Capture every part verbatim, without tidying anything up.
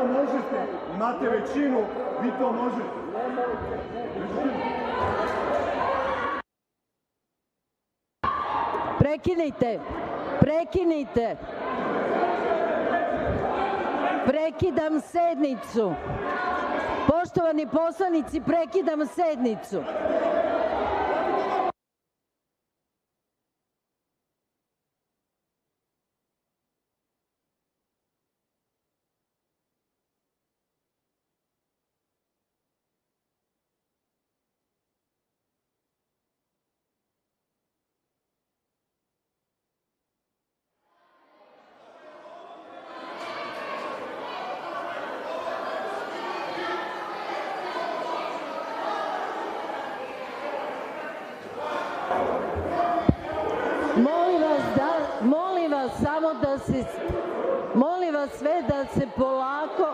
možete, imate većinu, vi to možete. Prekinite, prekinite. Prekidam sednicu. Poštovani poslanici, prekidam sednicu. Molim vas da, molim vas samo da se, molim vas sve da se polako.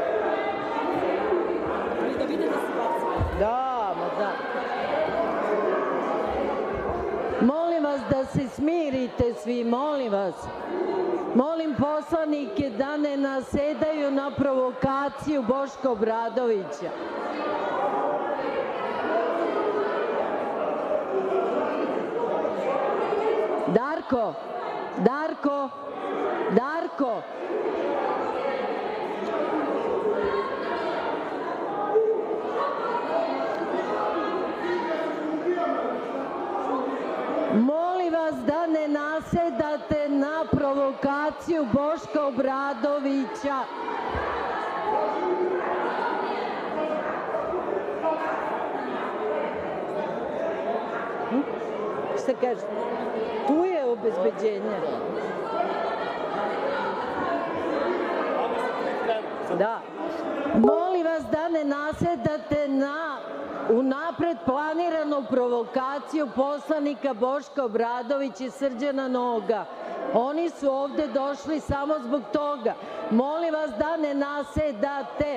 Da, ma da. Molim vas da se smirite svi, molim vas. Molim poslanike da ne nasedaju na provokaciju Boška Obradovića. Darko, Darko, Darko. Molim vas da ne nasedate na provokaciju Boška Obradovića. Šta kažeš? Tu je obezbeđenje. Da. Molim vas da ne nasedate na unapred planiranu provokaciju poslanika Boška Obradovića i Srđana Noga. Oni su ovde došli samo zbog toga. Molim vas da ne nasedate.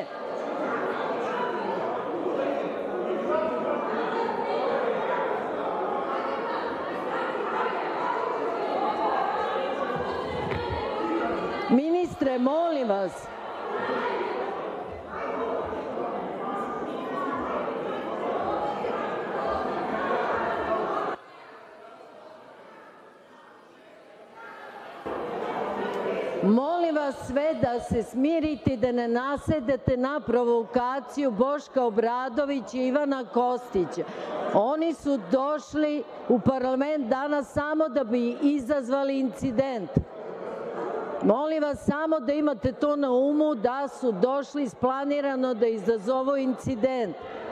Ministre, molim vas. Molim vas sve da se smirite i da ne nasedate na provokaciju Boška Obradovića i Ivana Kostića. Oni su došli u parlament danas samo da bi izazvali incident. Molim vas samo da imate to na umu da su došli isplanirano da izazovu incident.